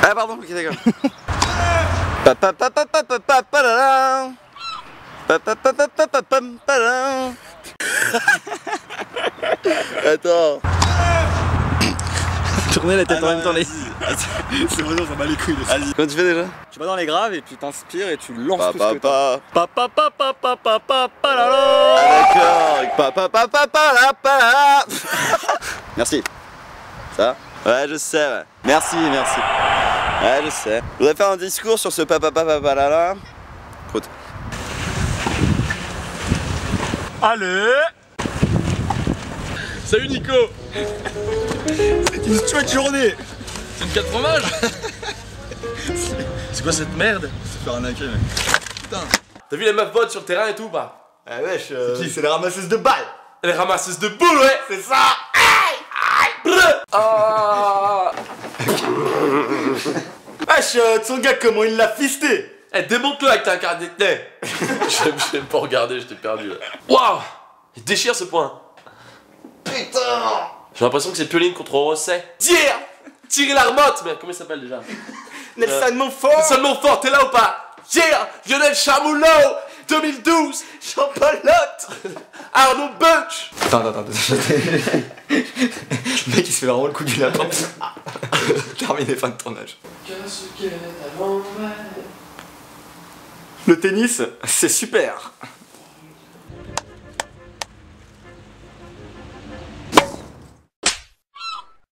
Ah pardon, ok d'accord. Attends. Tourner la tête en même temps les... C'est bon, ça bat les couilles. Vas-y. Comment tu fais déjà? Tu vas dans les graves et tu t'inspires et tu lances tout ce que Papa. t'as. D'accord. Merci. Ça? Ouais, je sais, ouais. Merci. Ouais, je sais. Je voudrais faire un discours sur ce là. Écoute. Allez. Salut Nico. C'est une chouette journée. C'est une 4 fromages. C'est quoi cette merde? Se faire arnaquer, mec. Putain. T'as vu les meufs bonnes sur le terrain et tout ou pas? Ah wesh, c'est qui? C'est les ramasseuses de balles. Les ramasseuses de boules, ouais. C'est ça. Ah. Wesh, ton gars, comment il l'a fisté? Eh, démonte-le avec ta carte d'identité. J'aime pas regarder, j'étais perdu là. Waouh. Il déchire ce point. Putain. J'ai l'impression que c'est Pioline contre Rosset. Tirer la remote. Mais comment il s'appelle déjà? Nelson Montfort. Nelson Montfort, t'es là ou pas? Lionel Chamoulot 2012. Champalotte. Arnaud Bunch. Attends. Le mec il se fait vraiment le coup du lapin. Terminé, fin de tournage. Le tennis, c'est super.